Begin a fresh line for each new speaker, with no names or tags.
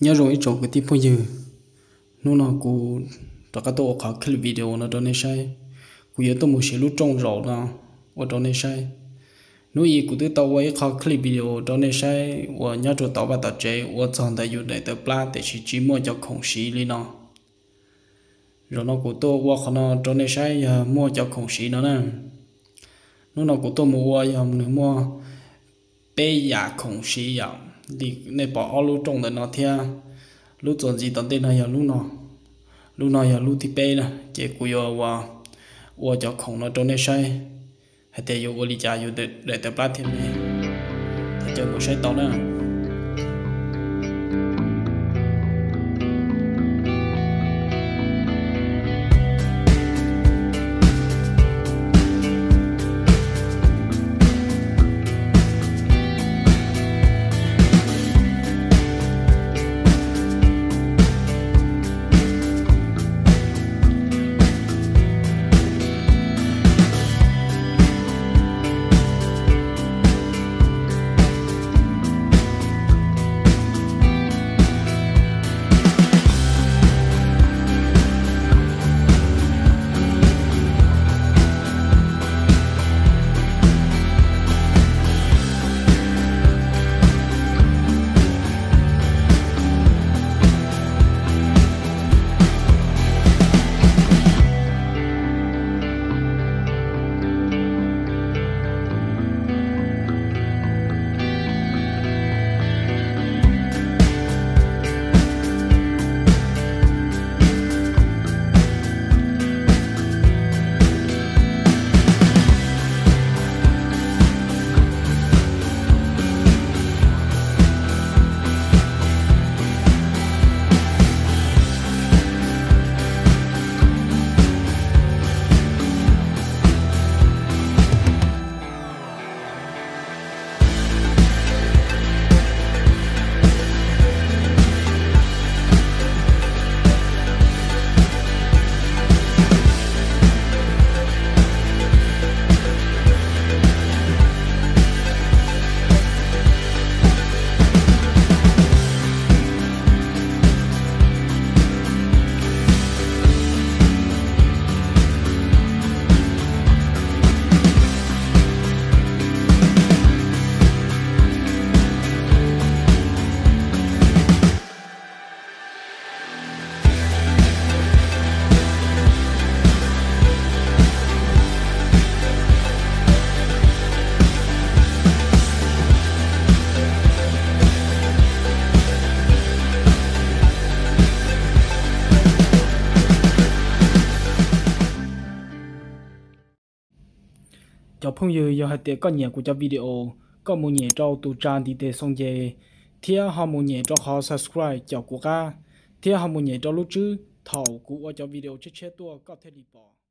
nhớ rồi chỗ cái tiếp bây giờ nó nào cụ cho các tôi có clip video nó đó này sai cụ giờ tôi một số lúc trong rõ nào ở đó này sai nếu như cụ tôi tao ấy có clip video đó này sai và nhớ rồi tao bắt đầu chơi và chọn đại dụng để tập plan để chỉ mua cho khổng sĩ đi nào rồi nó cụ tôi và nó đó này sai mua cho khổng sĩ nó nè nó nào cụ tôi mua nữa mua bé giả khổng sĩ giả thì này bỏ lúc trong để nó theo lúc chọn gì tận tên này là lúc nào là lúc thì bé nè chỉ cụ yo và cho khổng nó trong này sai hay để yo oli cha yo để tập lát thêm này để cho một sai tao nè cho phong như giờ hạt tiệt có nhiều của cho video có một nhẹ trâu tụ tràn thì để xong về thì họ một nhẹ cho họ subscribe cho của ca thì họ một nhẹ cho lúc chứ thầu của cho video chết chết tua có thể đi bỏ